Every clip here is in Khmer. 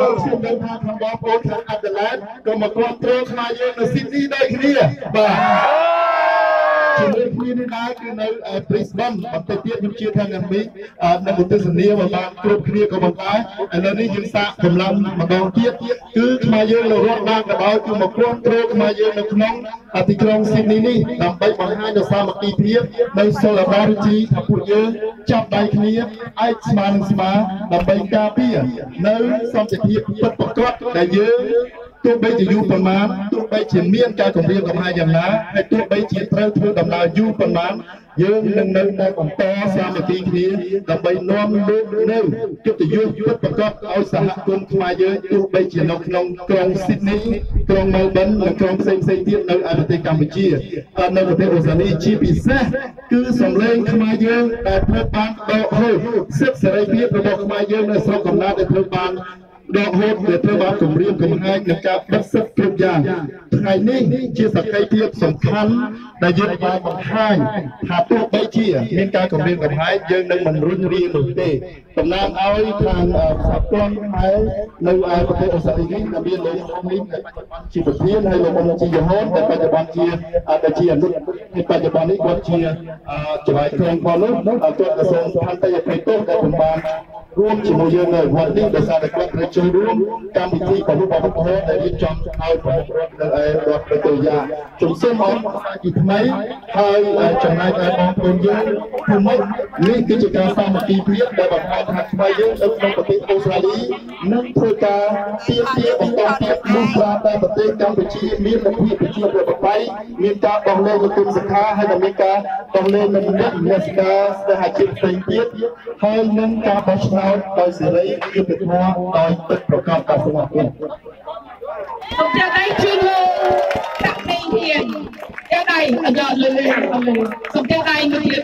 ហើយខ្ញុំដឹងថាខាងបងប្អូនខាងអាដាលេដក៏មកគ្រប់គ្រងខ្មែរយើងនៅស៊ីដនីដូចគ្នាបាទជាមួយគ្នានេះដែរគឺនៅព្រីស្បនបន្តិចទៀតខ្ញុំជឿថាថ្ងៃនេះនៅទស្សនាមកបានគ្រប់គ្នាក៏ប៉ុន្តែឥឡូវនេះយើងសាកកម្លាំងម្ដងទៀតគឺខ្មែរយើងនៅរដ្ឋបានក៏ដោយគឺមកគ្រប់គ្រងខ្មែរយើងនៅក្នុងទីក្រុងស៊ីដនីនេះដើម្បីបង្ហាញនូវសាមគ្គីភាពនៅ Solidarity ថាពួកយើងចាប់ដៃគ្នាឯកស្មារតីស្មាដើម្បីការពារនៅសន្តិភាពពិតប្រាកដដែលយើងទោះបីជាយូរប៉ុន្មានទោះបីជាមានការគម្រាមកំហែងយ៉ាងណាហើយទោះបីជាត្រូវធ្វើដំណើរយូរប៉ុន្មានយើងនឹងនៅតែបន្តសាមគ្គីគ្នាដើម្បីនាំលោកនៅកិត្តិយសពិតប្រាកដឲ្យសហគមន៍ខ្មែរយើងទោះបីជានៅក្នុងក្រុងស៊ីដនីក្រុងមែលប៊ននិងក្រុងផ្សេងៗទៀតនៅឯប្រទេសកម្ពុជានៅប្រទេសអូស្ត្រាលីជាពិសេសគឺសម្លេងខ្មែរយើងដែលត្រូវបានដកហូតសិទ្ធិសេរីភាពរបស់ខ្មែរយើងនៅស្រុកកំណើតដែលត្រូវបានដកហូតដែលត្រូវបានគម្រាមកំហែងនឹងការបិទសិទ្ធិគ្រប់យ៉ាងថ្ងៃនេះជាសក្ខីភាពសំខាន់ដែលយើងបានបង្ហាញថាទោះបីជាមានការគម្រាមកំហែងយើងនឹងមិនរុញរានោះទេតំណាងឲ្យខាងសហព័ន្ធខ្មែរនៅឯប្រទេសអូស្ត្រាលីនេះដែលមានលោកអ៊ំនេះជាប្រធានហើយលោកអ៊ំជាយហូនដែលបច្ចុប្បន្នជាអនុហើយបច្ចុប្បន្ននេះគាត់ជាចៅក្រមផងនោះគាត់ក៏សូមស្ថានតីអភ័យទោសដែលผมបានរួមជាមួយយើងនៅវត្តនេះដោយសារតែគាត់ត្រូវចូលរួមកម្មវិធីប្រពៃណីដែលរៀបចំឲ្យប្រមុខរដ្ឋនៅឯរដ្ឋប្រទេសយ៉ាជំសូមអរគុណជាថ្មីហើយចំណែកឯបងប្អូនយើងភូមិនេះគឺជាការសាមគ្គីភាពដែលបង្ហាញថាខ្មែរយើងនៅក្នុងប្រទេសអូស្ត្រាលីនឹងធ្វើការទាមទារបន្តទៀតលុះត្រាតែប្រទេសកម្ពុជាមានលទ្ធិប្រជាធិបតេយ្យមានការដោះលែងគុណសខាហើយនឹងមានការដោះលែងនៅអ្នកស្ការសហជីពផ្សេងទៀតហើយនឹងការបោះឆ្នោតដោយសេរីយុត្តិធម៌ដោយពិតប្រាកដដល់សង្គមសូមចាត់ដៃជូនលោកតាក់មីធានចាត់ដៃអត់លើសូមចាត់ដៃមួយទៀត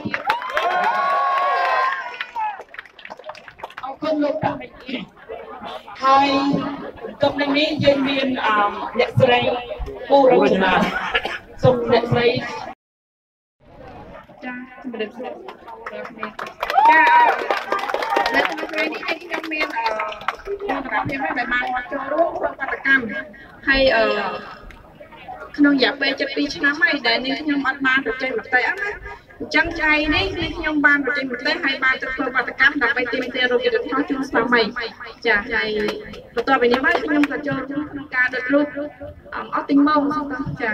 អរគុណលោកតាក់មីធានហើយក្រុមនេះយើងមានអ្នកស្រីពូរចនាសូមអ្នកស្រីចាជំរាបសួរចានៅថ្ងៃនេះខ្ញុំមានខ្ញុំសម្រាប់ខ្ញុំដែលបានមកចូលរួមក្នុងបដកម្មហើយក្នុងរយៈពេល7ឆ្នាំហើយដែលនេះខ្ញុំអត់បានប្រជែងមតិអត់ណាអញ្ចឹងថ្ងៃនេះខ្ញុំបានប្រជែងមតិហើយបានទៅធ្វើបដកម្មដើម្បីទាមទាររោគយុត្តិធម៌ជូនស្វាមីចាហើយបន្ទាប់ពីនេះមកខ្ញុំក៏ចូលរួមក្នុងការដុតរូបអត់ទិញម៉ងចា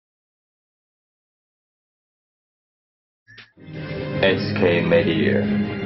SK Media